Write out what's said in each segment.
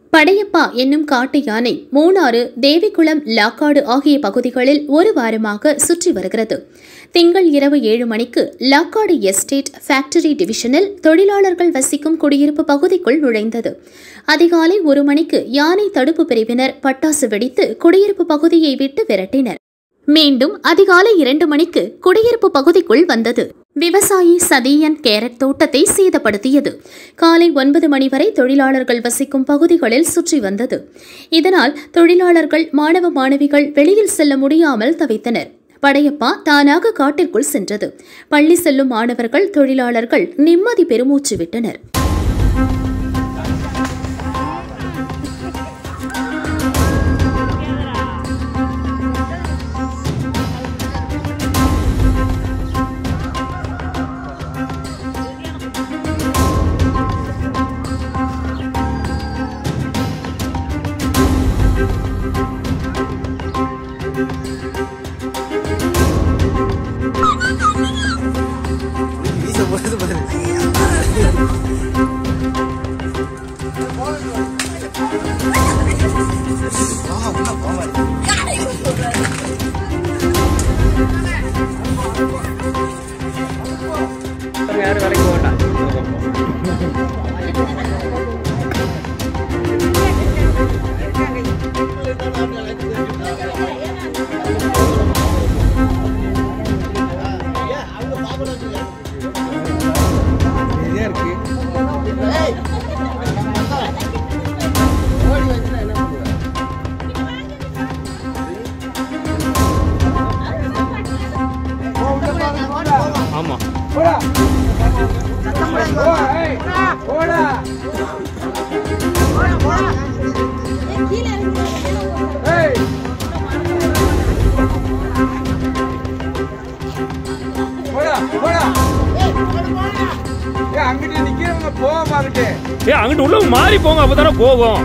படையப்பா என்னும் காட்டு யானை மூணாறு, தேவிக்குளம், லாக்காடு ஆகிய பகுதிகளில் ஒரு வாரமாக சுற்றி வருகிறது. திங்கள் இரவு 7 மணிக்கு லாக்காடு எஸ்டேட் ஃபேக்டரி டிவிஷனில் தொழிலாளர்கள் வசிக்கும் குடியிருப்பு பகுதிக்குள் நுழைந்தது. அதிகாலை 1 மணிக்கு யானை தடுப்பு பிரிவினர் பட்டாசு வெடித்து குடியிருப்பு பகுதியை விட்டு விரட்டினர். மீண்டும் அதிகாலை 2 மணிக்கு குடியிருப்பு பகுதிக்குள் வந்தது. விவசாயி சதியன் கேரட் தோட்டத்தை சேதப்படுத்தியது. காலை 9 மணி வரை தொழிலாளர்கள் வசிக்கும் பகுதிகளில் சுற்றி வந்தது. இதனால் தொழிலாளர்கள், மாணவ மாணவிகள் வெளியில் செல்ல முடியாமல் தவித்தனர். படையப்பா தானாக காட்டிற்குள் சென்றது. பள்ளி செல்லும் மாணவர்கள், தொழிலாளர்கள் நிம்மதி பெருமூச்சு விட்டனர். அங்கிட்டு உள்ள மாறி போங்க, அப்பதானே போகும்.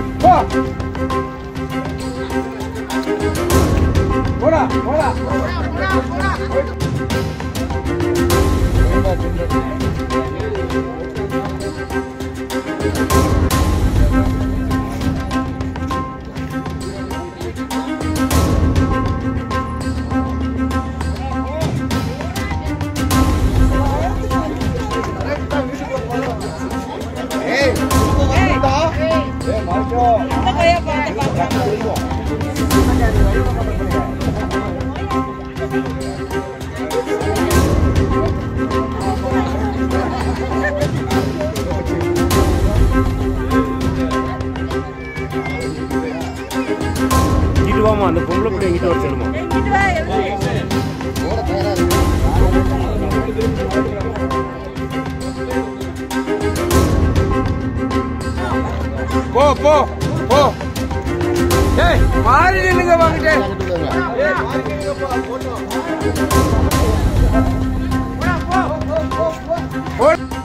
அந்த பொம்பளை கூட எங்கிட்ட வர சொல்லுமா? போ போ போ. ஏய் மாறி நில்லுங்க வாங்கடே. ஏய் மாறி நில்லுங்க போ. போடா போ. போ.